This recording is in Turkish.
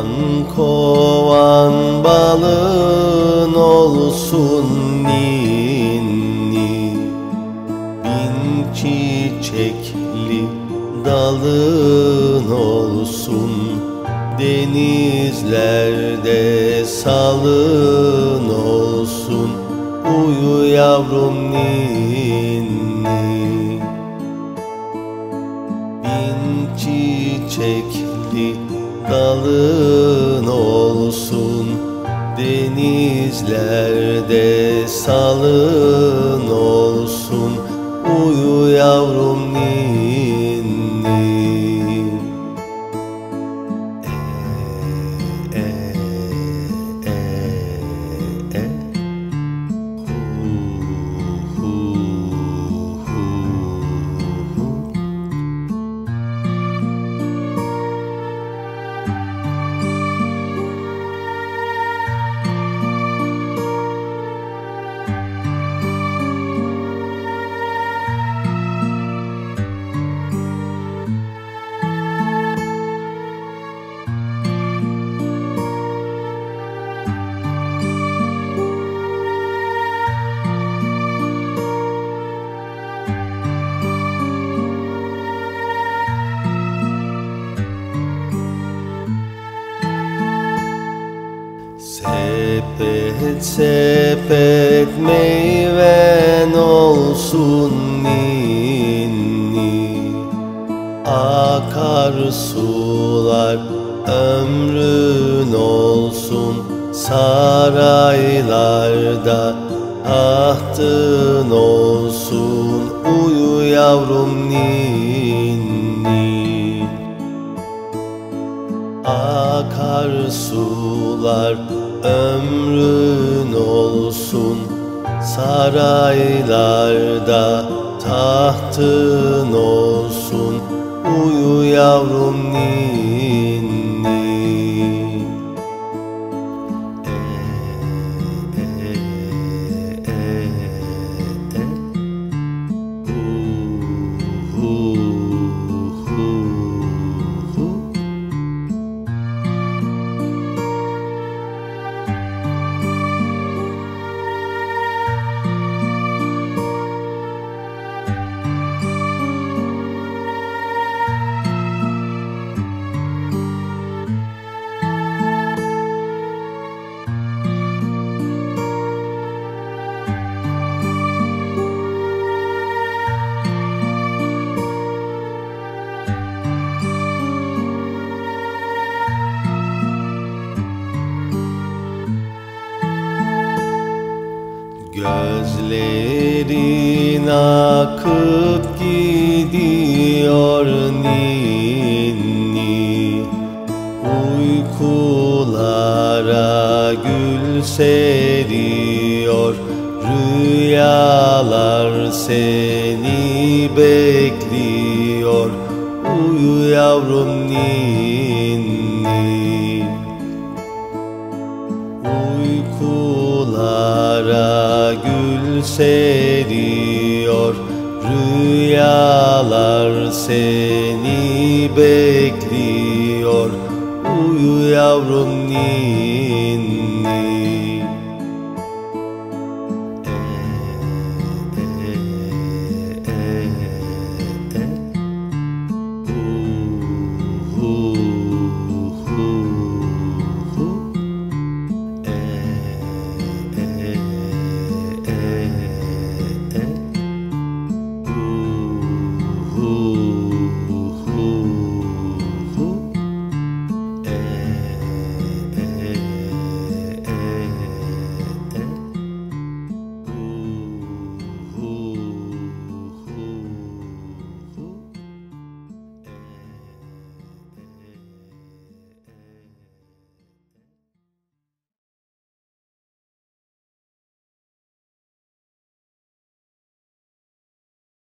kovan balın olsun ninni, bin çiçekli dalın olsun, denizlerde salın olsun, uyu yavrum ninni. Bin çiçekli dalın olsun, denizlerde salın olsun, uyu yavrum ninni. Sepet sepet meyven olsun ninni, akar sular ömrün olsun, saraylarda tahtın olsun, uyu yavrum ninni. Akar sular ömrün olsun, saraylarda tahtın olsun, uyu yavrum ninni. Gözlerin akıp gidiyor ninni, uykulara gül seriyor, rüyalar seni bekliyor, uyu yavrum ninni. Uykulara gül seriyor, rüyalar seni bekliyor, uyu yavrum ninni.